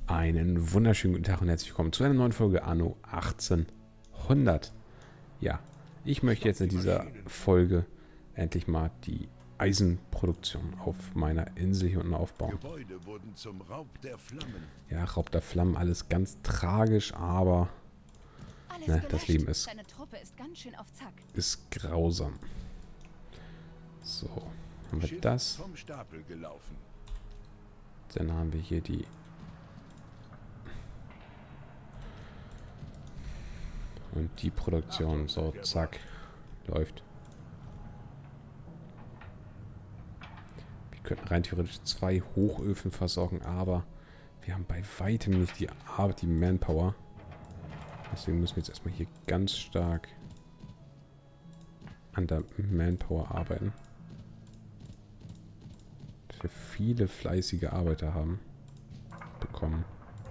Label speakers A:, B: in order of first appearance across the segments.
A: Einen wunderschönen guten Tag und herzlich willkommen zu einer neuen Folge Anno 1800. Ja, ich möchte jetzt in dieser Folge endlich mal die Eisenproduktion auf meiner Insel hier unten aufbauen.
B: Gebäude wurden zum Raub der Flammen.
A: Ja, Raub der Flammen, alles ganz tragisch, aber ne, das Leben ist
C: ganz schön auf Zack.
A: grausam. So, haben wir
B: Schiff
A: das.
B: vom Stapel gelaufen.
A: Dann haben wir hier die... Und die Produktion, so, zack, läuft. Wir könnten rein theoretisch 2 Hochöfen versorgen, aber wir haben bei weitem nicht die Manpower. Deswegen müssen wir jetzt erstmal hier ganz stark an der Manpower arbeiten. Dass wir viele fleißige Arbeiter bekommen.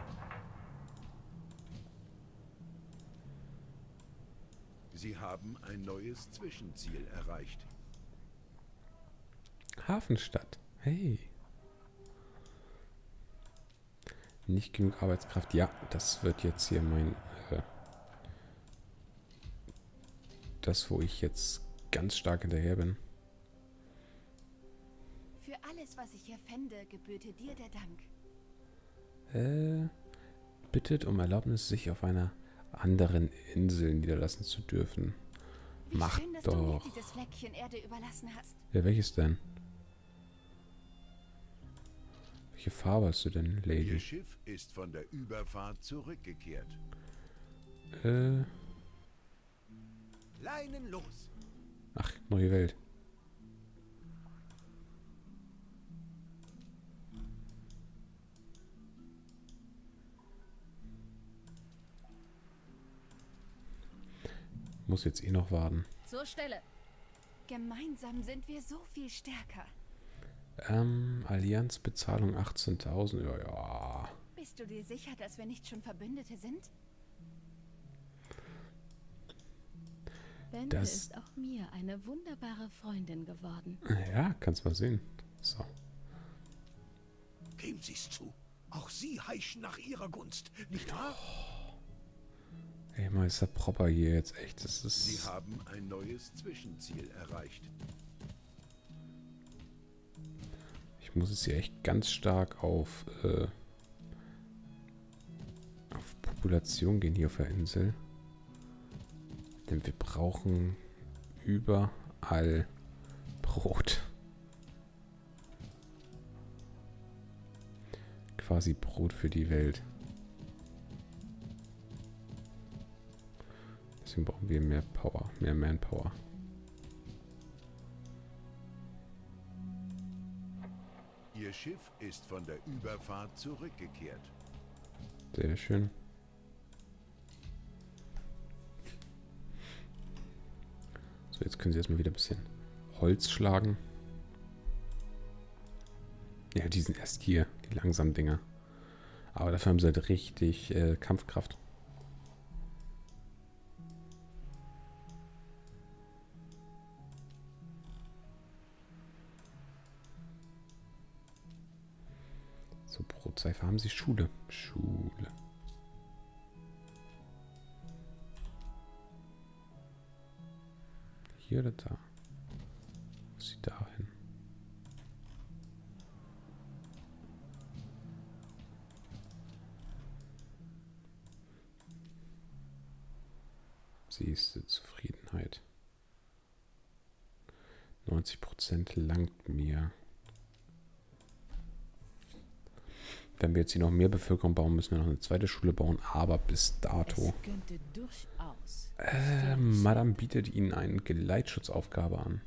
B: Sie haben ein neues Zwischenziel erreicht.
A: Hafenstadt. Hey. Nicht genug Arbeitskraft. Ja, das wird jetzt hier mein... das, wo ich jetzt ganz stark hinterher bin.
C: Für alles, was ich hier fände, gebührte dir der Dank.
A: Bittet um Erlaubnis, sich auf einer anderen Insel niederlassen zu dürfen.
C: Wie
A: Mach
C: schön, dass du mir
A: doch.
C: dieses Fleckchen Erde überlassen hast.
A: Ja, welches denn? Welche Farbe hast du denn,
B: Ihr
A: Lady?
B: Schiff ist von der Überfahrt zurückgekehrt. Leinen los!
A: Ach, neue Welt. Muss jetzt eh noch warten.
C: Zur Stelle. Gemeinsam sind wir so viel stärker.
A: Allianzbezahlung 18.000. Ja, ja.
C: Bist du dir sicher, dass wir nicht schon Verbündete sind?
D: Bente ist auch mir eine wunderbare Freundin geworden.
A: Ja, kannst mal sehen. So.
B: Geben Sie's zu. Auch Sie heischen nach Ihrer Gunst, nicht wahr?
A: Ey, Meister Propper hier jetzt echt. Das ist...
B: Sie haben ein neues Zwischenziel erreicht.
A: Ich muss jetzt hier echt ganz stark auf Population gehen hier auf der Insel. Denn wir brauchen überall Brot. Quasi Brot für die Welt. Deswegen brauchen wir mehr Power, mehr Manpower.
B: Ihr Schiff ist von der Überfahrt zurückgekehrt.
A: Sehr schön. So, jetzt können sie erstmal wieder ein bisschen Holz schlagen. Ja, die sind erst hier, die langsamen Dinger. Aber dafür haben sie halt richtig Kampfkraft. So, Brotzeifer haben sie Schule. Schule. Hier oder da? Muss sie da hin? Siehste Zufriedenheit. 90% langt mir. Wenn wir jetzt hier noch mehr Bevölkerung bauen, müssen wir noch eine zweite Schule bauen, aber bis dato.
D: Es könnte durchaus
A: Madame bietet Ihnen eine Geleitschutzaufgabe an.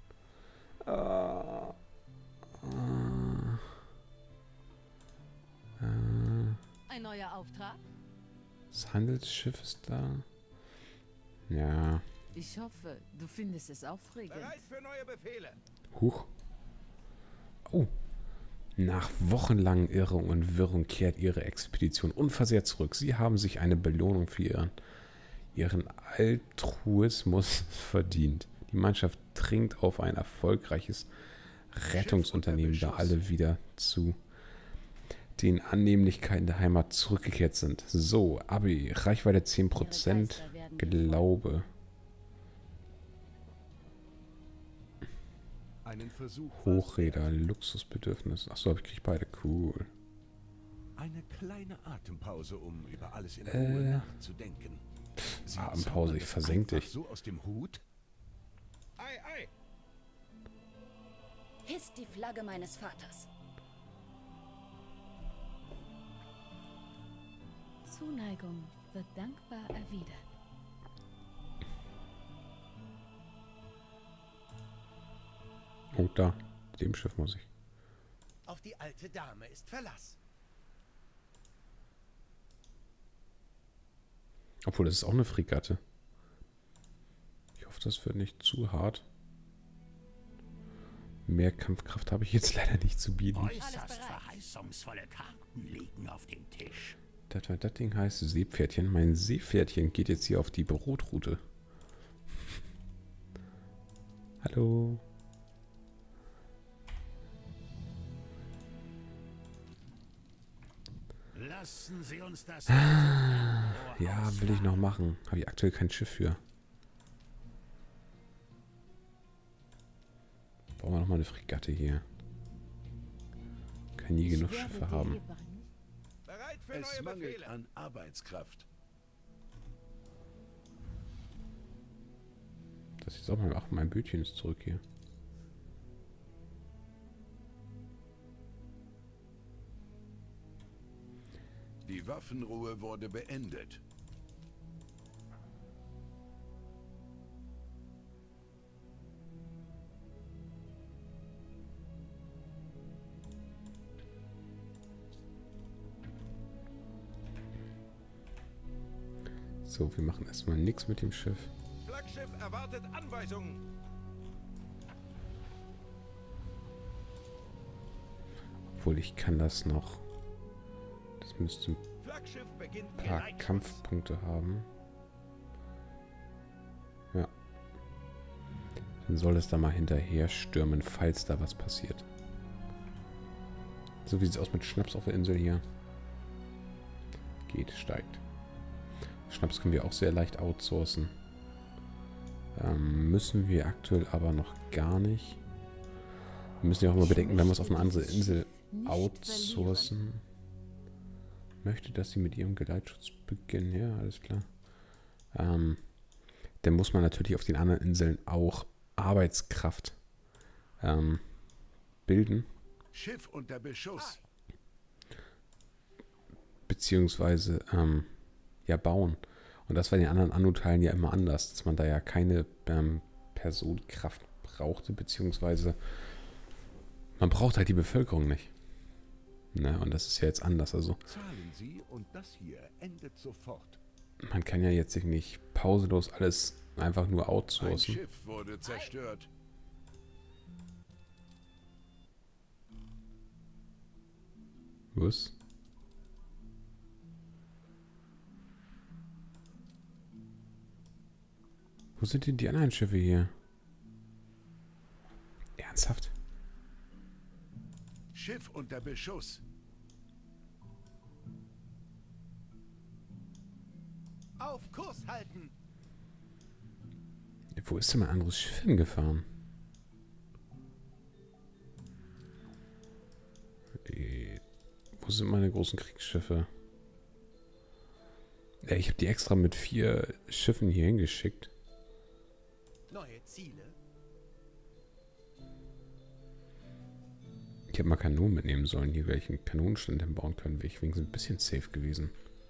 D: ein neuer Auftrag.
A: Das Handelsschiff ist da. Ja.
D: Ich hoffe, du findest es aufregend.
B: Bereit für neue Befehle.
A: Huch. Oh. Nach wochenlangen Irrung und Wirrung kehrt ihre Expedition unversehrt zurück. Sie haben sich eine Belohnung für ihren Altruismus verdient. Die Mannschaft dringt auf ein erfolgreiches Rettungsunternehmen, da alle wieder zu den Annehmlichkeiten der Heimat zurückgekehrt sind. So, Abi, Reichweite 10%, Glaube.
B: Einen Versuch.
A: Hochräder, Luxusbedürfnis. Achso, aber ich krieg beide. Cool.
B: Eine kleine Atempause, um über alles in Ruhe nachzudenken. Sie
A: Atempause, ich
B: zaubern
A: versenk
B: einfach
A: dich.
B: so aus dem Hut?
E: Ei, ei!
C: Hisst die Flagge meines Vaters.
D: Zuneigung wird dankbar erwidert.
A: Oh, da. Dem Schiff muss ich.
E: Auf die alte Dame ist Verlass.
A: Obwohl, das ist auch eine Fregatte. Ich hoffe, das wird nicht zu hart. Mehr Kampfkraft habe ich jetzt leider nicht zu bieten.
F: Äußerst verheißungsvolle Karten liegen auf dem Tisch.
A: Das Ding heißt Seepferdchen. Mein Seepferdchen geht jetzt hier auf die Brotroute. Hallo.
F: Lassen Sie uns das.
A: Ja, will ich noch machen. Habe ich aktuell kein Schiff für. Brauchen wir nochmal eine Fregatte hier. Kann nie genug Schiffe haben.
E: Bereit für
B: Es
E: neue
B: mangelt
E: Befehle.
B: an Arbeitskraft.
A: Das ist auch mal. Ach, mein Bötchen ist zurück hier.
B: Die Waffenruhe wurde beendet.
A: So, wir machen erstmal nichts mit dem Schiff.
E: Flaggschiff erwartet Anweisungen.
A: Obwohl, ich kann das noch. Das müsste ein
E: Flaggschiff beginnt
A: paar
E: Geleitschutz.
A: Kampfpunkte haben. Ja. Dann soll es da mal hinterher stürmen, falls da was passiert. So, wie sieht es aus mit Schnaps auf der Insel hier? Geht, steigt. Schnaps können wir auch sehr leicht outsourcen. Müssen wir aktuell aber noch gar nicht. Wir müssen ja auch mal bedenken, wenn wir es auf eine andere Insel outsourcen. Möchte, dass sie mit ihrem Geleitschutz beginnen. Ja, alles klar. Dann muss man natürlich auf den anderen Inseln auch Arbeitskraft bilden.
B: Schiff unter Beschuss.
A: Beziehungsweise ja bauen. Und das war in den anderen Anno-Teilen ja immer anders, dass man da ja keine Personenkraft brauchte, beziehungsweise man braucht halt die Bevölkerung nicht. Ne? Und das ist ja jetzt anders. Also
B: Zahlen Sie und das hier endet sofort.
A: man kann ja jetzt sich nicht pausenlos alles einfach nur
B: Ein
A: outsourcen.
B: Schiff wurde zerstört.
A: Was? Wo sind denn die anderen Schiffe hier? Ernsthaft?
B: Schiff unter Beschuss.
E: Auf Kurs halten.
A: Wo ist denn mein anderes Schiff hingefahren? Wo sind meine großen Kriegsschiffe? Ja, ich habe die extra mit 4 Schiffen hier hingeschickt.
E: Neue Ziele.
A: Ich hätte mal Kanonen mitnehmen sollen. Hier wäre ich einen Kanonenstand hinbauen können. Wäre ich wenigstens ein bisschen safe gewesen.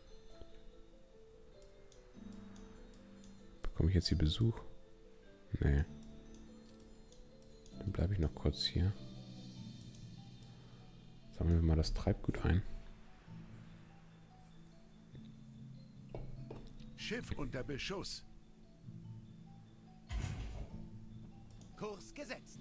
A: Bekomme ich jetzt hier Besuch? Nee. Dann bleibe ich noch kurz hier. Sammeln wir mal das Treibgut ein.
B: Schiff unter Beschuss.
E: Kurs gesetzt.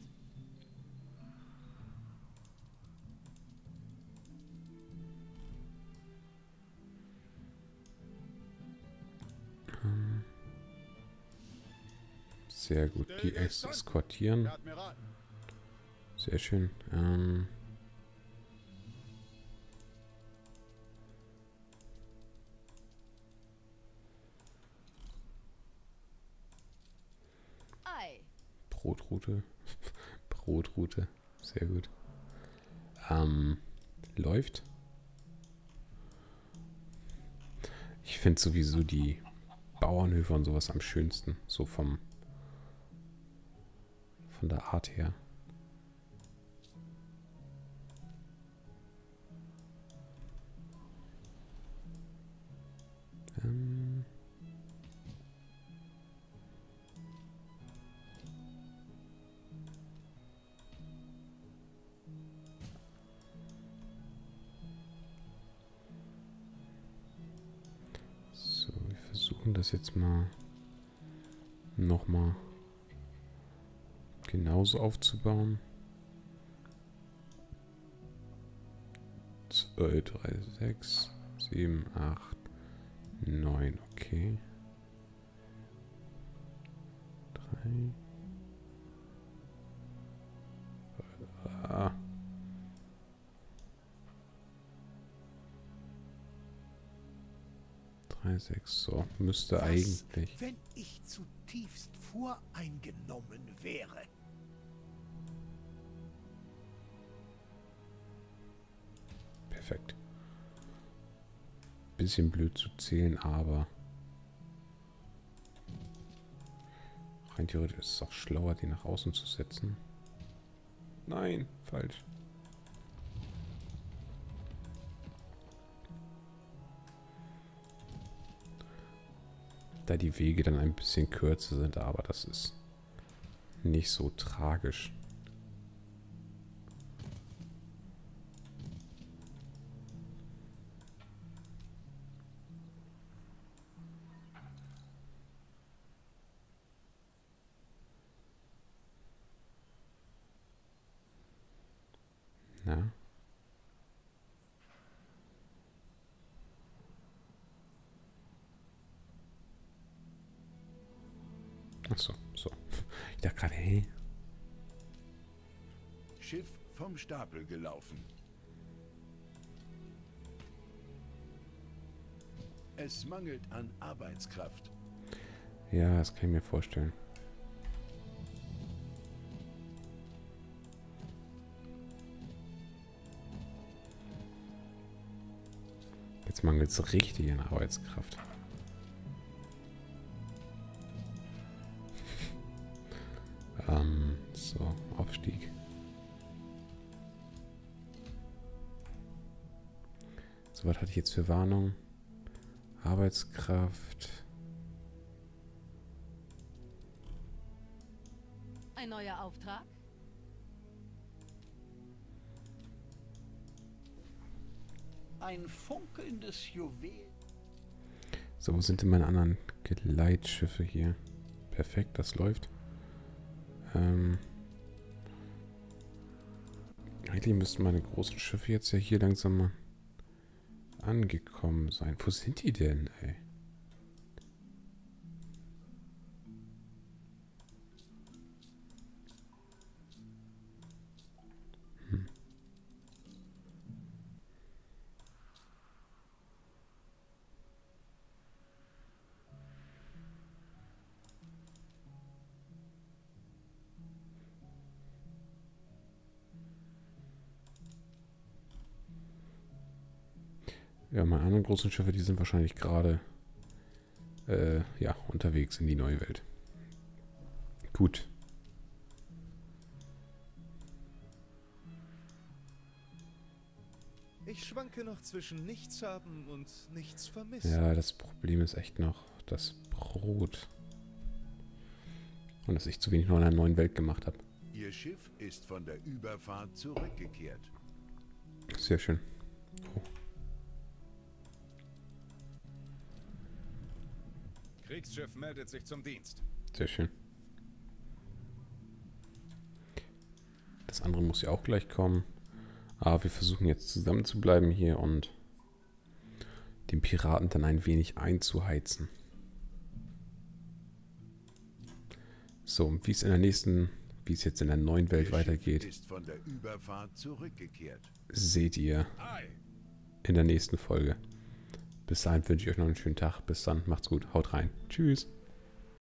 A: Sehr gut. Die eskortieren.
E: Herr Admiral.
A: Sehr schön. Brotroute. Brotroute. Sehr gut. Läuft. Ich finde sowieso die Bauernhöfe und sowas am schönsten. So von der Art her. So, wir versuchen das jetzt mal nochmal genauso aufzubauen. 2, 3, 6, 7, 8, 9, okay. 3. Ah. 3, 6, so. Müsste eigentlich.
E: Wenn ich zutiefst voreingenommen wäre.
A: Perfekt. Bisschen blöd zu zählen, aber rein theoretisch ist es auch schlauer, die nach außen zu setzen. Nein, falsch. Da die Wege dann ein bisschen kürzer sind, aber das ist nicht so tragisch. Ja. Achso, so. Ich dachte gerade, hey.
B: Schiff vom Stapel gelaufen. Es mangelt an Arbeitskraft.
A: Ja, das kann ich mir vorstellen. Jetzt mangelt es richtig an Arbeitskraft. So, Aufstieg. So, was hatte ich jetzt für Warnung? Arbeitskraft.
D: Ein neuer Auftrag?
E: Ein funkelndes Juwel.
A: So, wo sind denn meine anderen Geleitschiffe hier? Perfekt, das läuft. Eigentlich müssten meine großen Schiffe jetzt ja hier langsam mal angekommen sein. Wo sind die denn, ey? Ja, meine anderen großen Schiffe, die sind wahrscheinlich gerade ja, unterwegs in die neue Welt. Gut.
G: Ich schwanke noch zwischen nichts haben und nichts vermissen.
A: Ja, das Problem ist echt noch das Brot. Und dass ich zu wenig noch in einer neuen Welt gemacht habe.
B: Ihr Schiff ist von der Überfahrt zurückgekehrt.
A: Sehr schön. Oh.
G: Kriegsschiff meldet sich zum Dienst.
A: Sehr schön. Das andere muss ja auch gleich kommen. Aber wir versuchen jetzt zusammen zu bleiben hier und den Piraten dann ein wenig einzuheizen. So, wie es jetzt in der neuen Welt weitergeht,
B: Ist von der Überfahrt zurückgekehrt.
A: seht ihr in der nächsten Folge. Bis dahin wünsche ich euch noch einen schönen Tag. Bis dann, macht's gut, haut rein. Tschüss.